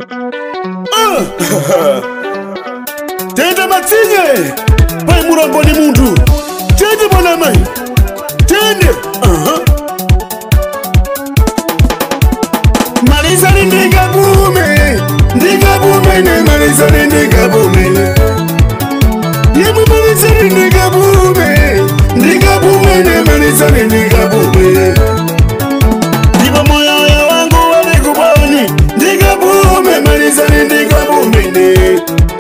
Tenda matsinye pai murongo ni muntu tende bona mai tende Marisa ndinga bume ne Marisa ndinga bume Yemu Marisa ndinga bume ne Marisa ndinga bume Diba moyo ya wangu wale kuboni ndinga bume Marisa ndinga bume ne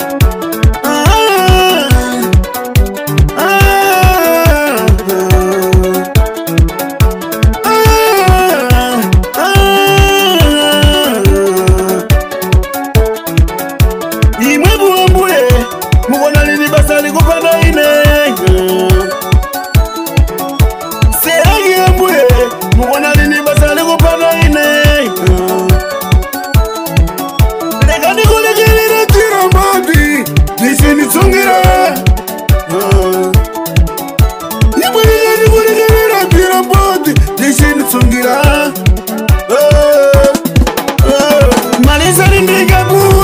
Marisa ndinga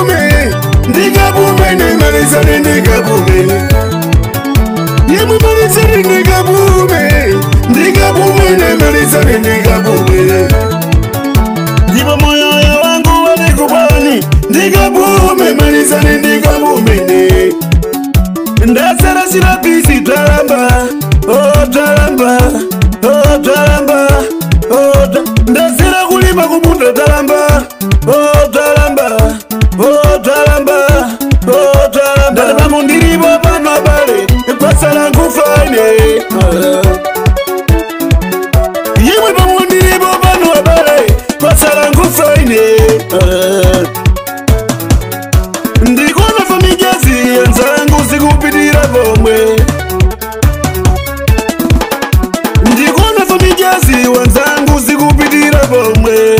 bume ne Marisa ndinga bume Yemu Marisa ndinga bume ne Marisa ndinga bume Diba moyo ya wangu wale kubani ndinga bume Marisa ndinga bume ne Ndasara sila bisi talamba oh talamba oh talamba oh ndasara kulima kumunda talamba oh talamba oh talamba oh talamba Ndalaba mundiri baba nabale pasala kufane Yewe ba mundiri baba nabale pasala kufane Ndikona famijazi nzangu sikupitira bomwe Ndikona famijazi wanzangu sikupitira bomwe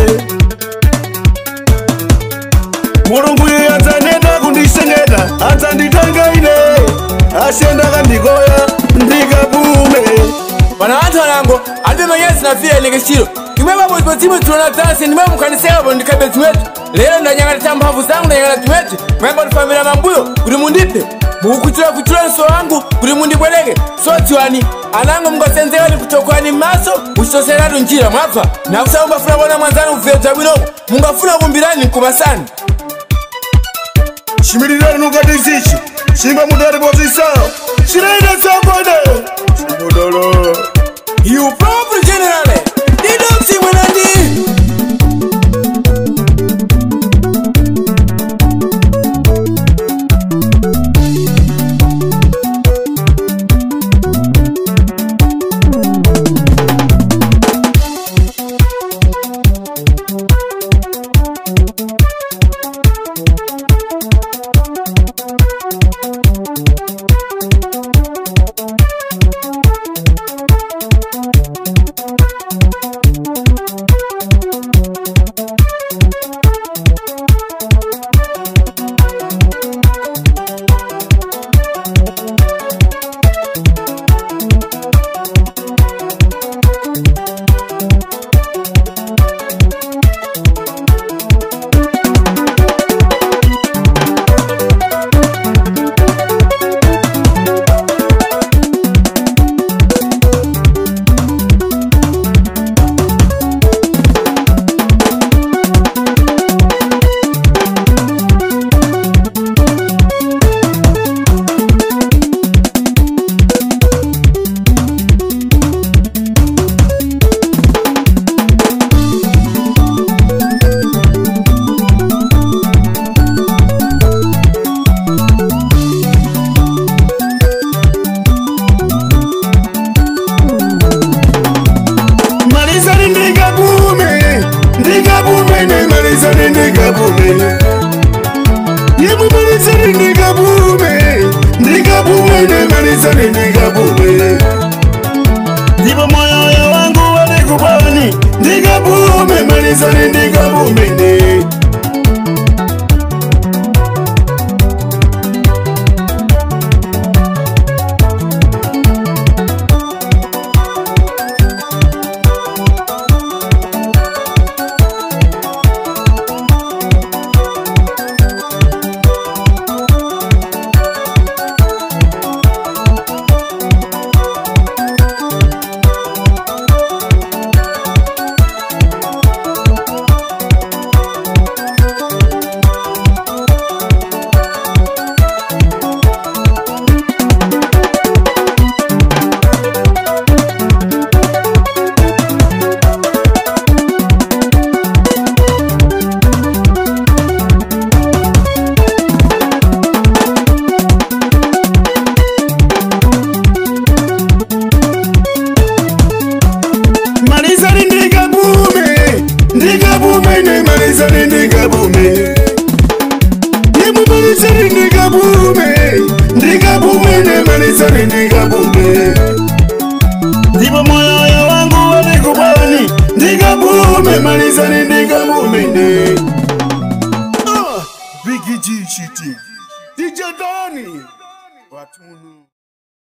Mulungu yatanenda kundishengeta atanditanga ine ashenda kandikoya ndikabume Bana watu wanangu albe mayesi na fia elekeshiro Kimeba mwipo timu tunatasi nimeba mkanisea bondikabeti wetu Leo ndanyangana tambavu zangu na nyangana tuwetu Mwemba nifamila mambuyo kuri mundipe Mukutula nso wangu kuri mundi kwelege Soti wani anangu mgosenze wani kutokwani maso Usitosera njira mwapa Na kusaumba funa bona mwanzanu kufeta wino Mungafuna kumbirani kubasani Shimirirani nukadisichi Shimba mudari bozisa Shiraida sabode Shimudolo You proper generale Didoksi mwenandi Yemu Marisa ndinga bume ne Marisa ndinga bume Diba moyo ya wangu wale kubani ndinga bume Marisa ndinga bume ne Biggie G shitty. DJ Donny. Watunu.